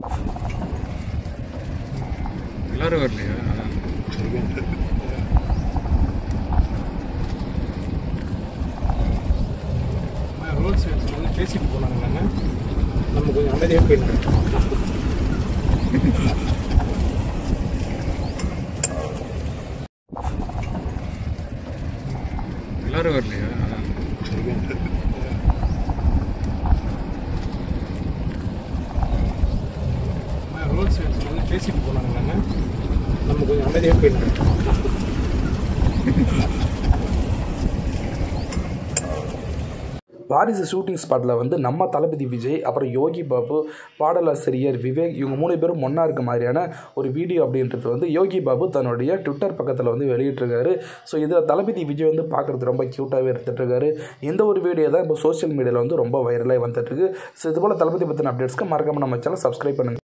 எல்லாரும் வரலையா? Road sides வந்து பேசிட்டு போனாங்களாங்க, நம்ம கொஞ்சம் அமைதியாக போயிடலாம். எல்லாரும் வரலையா? ரோட் சைட்ஸ் வந்து பேசிட்டு போனாங்களாங்க, நம்ம கொஞ்சம் அமைதியாக போயிடலாம். வாரிசு ஷூட்டிங் ஸ்பாட்டில் வந்து நம்ம தளபதி விஜய், அப்புறம் யோகி பாபு, பாடலாசிரியர் விவேக், இவங்க 3 பேரும் ஒன்றா இருக்க மாதிரியான ஒரு வீடியோ அப்படின்றது வந்து யோகி பாபு தன்னுடைய ட்விட்டர் பக்கத்தில் வந்து வெளியிட்டிருக்காரு. ஸோ இதில் தளபதி விஜய் வந்து பார்க்குறது ரொம்ப க்யூட்டாகவே இருந்துகிட்ருக்காரு. இந்த ஒரு வீடியோ தான் இப்போ சோஷியல் மீடியாவில் வந்து ரொம்ப வைரலாக வந்துட்டுருக்கு. ஸோ இதுபோல் தளபதி பற்றின அப்டேட்ஸ்க்கு மறக்காமல் நம்ம சேனல் சப்ஸ்கிரைப் பண்ணுங்கள்.